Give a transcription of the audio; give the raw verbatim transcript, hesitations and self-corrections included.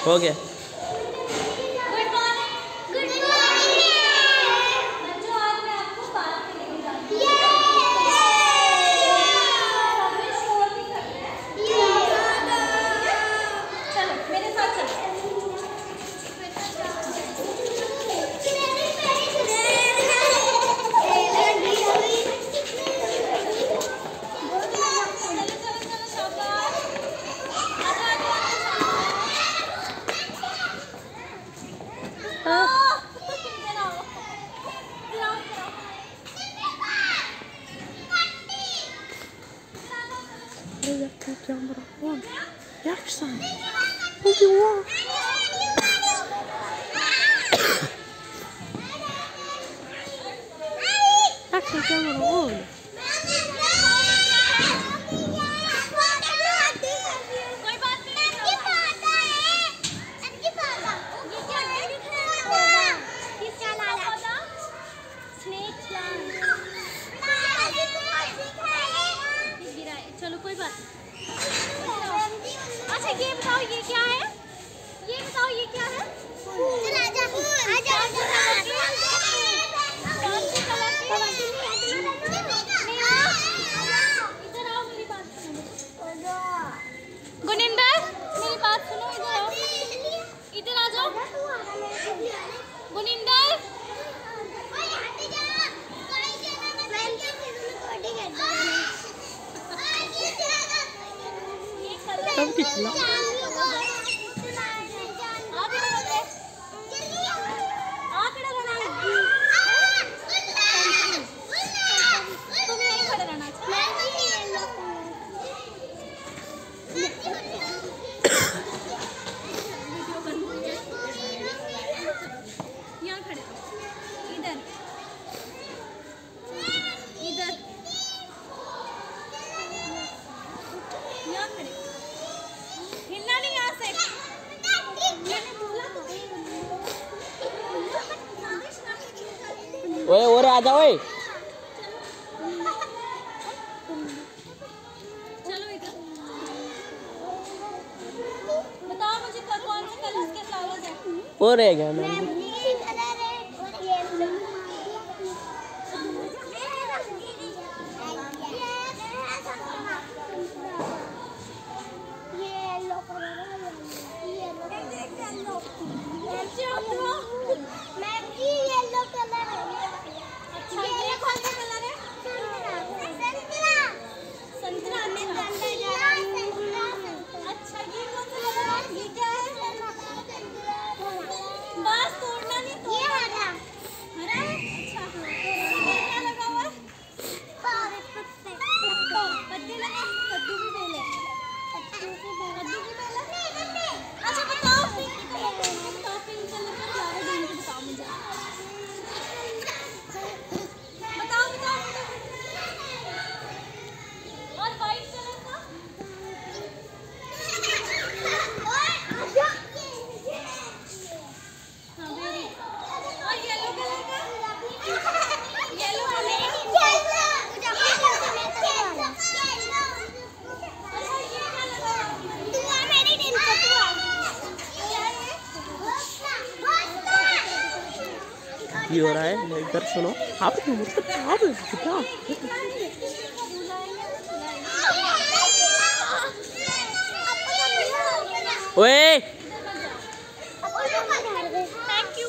हो गया। Camera one. Action. What do you want? Action camera one. चलो कोई बात। अच्छा ये बताओ ये क्या है? ये बताओ ये क्या है? आजा आजा इधर आओ मेरी बात सुनो। गुनिंदर मेरी बात सुनो, इधर आओ, इधर आ जाओ गुनिंदर। ओए ओरे आजा ओए। चलो इधर बताओ मुझे कौन से कलर्स के फ्लावर्स हैं? वो रह गया मैम। ये हो रहा है इधर सुनो। आप आप कितना ओए थैंक यू।